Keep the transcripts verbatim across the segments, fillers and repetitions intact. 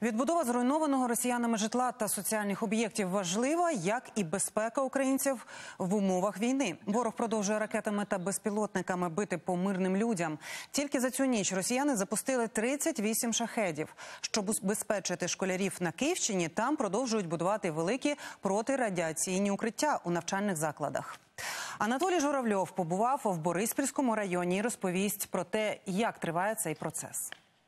Відбудова зруйнованого росіянами житла та соціальних об'єктів важлива, як і безпека українців в умовах війни. Ворог продовжує ракетами та безпілотниками бити по мирним людям. Тільки за цю ніч росіяни запустили тридцять вісім шахедів. Щоб убезпечити школярів на Київщині, там продовжують будувати великі протирадіаційні укриття у навчальних закладах. Анатолій Журавльов побував в Бориспільському районі і розповість про те, як триває цей процес.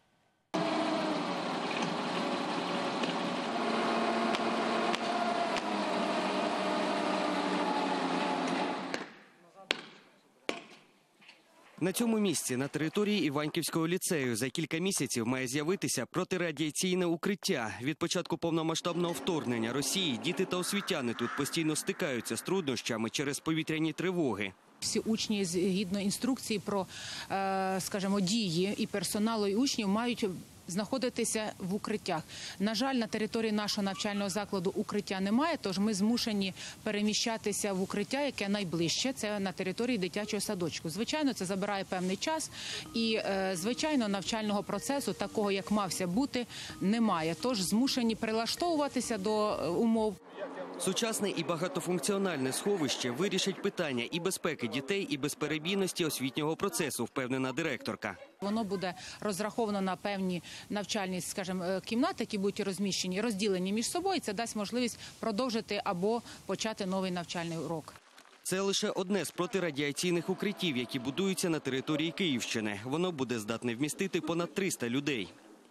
На цьому місці, на території Іванківського ліцею, за кілька місяців має з'явитися протирадіаційне укриття. Від початку повномасштабного вторгнення Росії діти та освітяни тут постійно стикаються з труднощами через повітряні тривоги. Всі учні, згідно інструкції про, скажімо, дії і персоналу, і учнів, мають знаходитися в укриттях. На жаль, на території нашого навчального закладу укриття немає, тож ми змушені переміщатися в укриття, яке найближче, це на території дитячого садочку. Звичайно, це забирає певний час і, звичайно, навчального процесу, такого, як мався бути, немає. Тож змушені прилаштовуватися до умов. Сучасне і багатофункціональне сховище вирішить питання і безпеки дітей, і безперебійності освітнього процесу, впевнена директорка. Воно буде розраховано на певні навчальні, скажімо, кімнати, які будуть розміщені, розділені між собою. Це дасть можливість продовжити або почати новий навчальний урок. Це лише одне з протирадіаційних укриттів, які будуються на території Київщини. Воно буде здатне вмістити понад триста людей.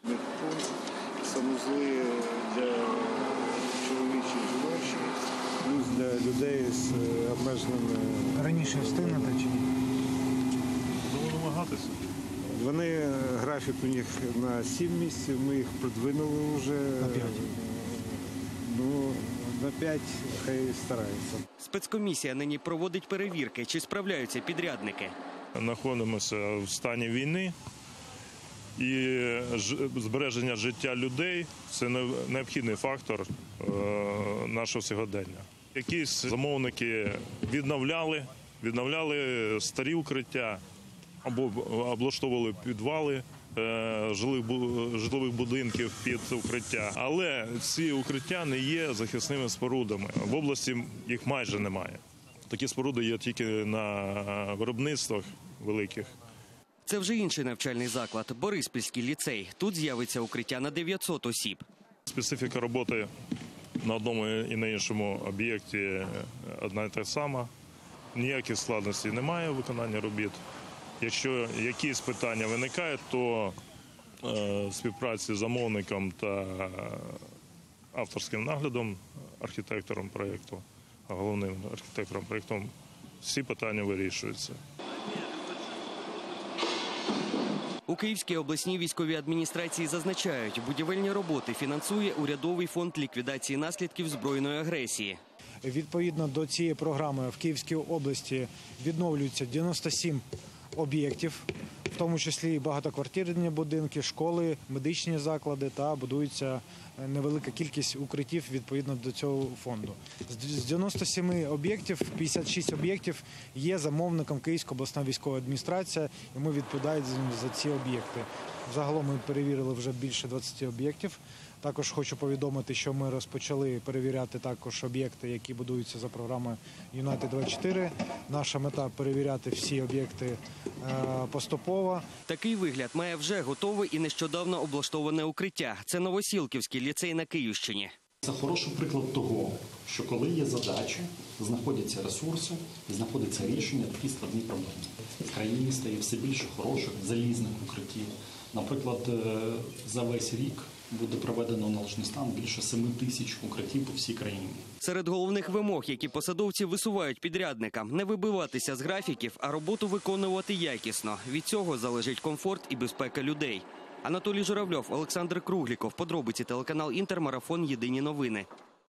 Санузли для чоловічі і жіночі, плюс для людей з обмеженими. Раніше встигнете чи ні? Будемо намагатися. Вони, графік у них на сім місяців, ми їх продвинули вже. На п'ять? Ну, на п'ять хай стараються. Спецкомісія нині проводить перевірки, чи справляються підрядники. Знаходимося в стані війни. І збереження життя людей – це необхідний фактор нашого сьогодення. Якісь замовники відновляли, відновляли старі укриття або облаштовували підвали житлових будинків під укриття. Але ці укриття не є захисними спорудами. В області їх майже немає. Такі споруди є тільки на виробництвах великих. Це вже інший навчальний заклад – Бориспільський ліцей. Тут з'явиться укриття на дев'ятсот осіб. Специфіка роботи на одному і на іншому об'єкті одна і та сама. Ніяких складностей немає у виконанні робіт. Якщо якісь питання виникають, то е, співпраці з замовником та авторським наглядом, архітектором проєкту, головним архітектором проєкту, всі питання вирішуються. У Київській обласній військовій адміністрації зазначають, будівельні роботи фінансує урядовий фонд ліквідації наслідків збройної агресії. Відповідно до цієї програми в Київській області відновлюються дев'яносто сім об'єктів, в тому числі і багатоквартирні будинки, школи, медичні заклади, та будується невелика кількість укриттів відповідно до цього фонду. З дев'яноста семи об'єктів, п'ятдесят шість об'єктів є замовником Київська обласна військова адміністрація, і ми відповідаємо за ці об'єкти. Загалом ми перевірили вже більше двадцяти об'єктів. Також хочу повідомити, що ми розпочали перевіряти також об'єкти, які будуються за програмою Юнайтед двадцять чотири. Наша мета – перевіряти всі об'єкти поступово. Такий вигляд має вже готове і нещодавно облаштоване укриття. Це Новосілківський ліцей на Київщині. Це хороший приклад того, що коли є задачі, знаходяться ресурси, знаходиться рішення, такі складні проблеми. В країні стає все більше хороших, залізних укриттів. Наприклад, за весь рік буде проведено належний стан більше семи тисяч укриттів по всій країні. Серед головних вимог, які посадовці висувають підрядникам – не вибиватися з графіків, а роботу виконувати якісно. Від цього залежить комфорт і безпека людей. Анатолій Журавльов, Олександр Кругліков. Подробиці телеканал «Інтер», марафон «Єдині новини».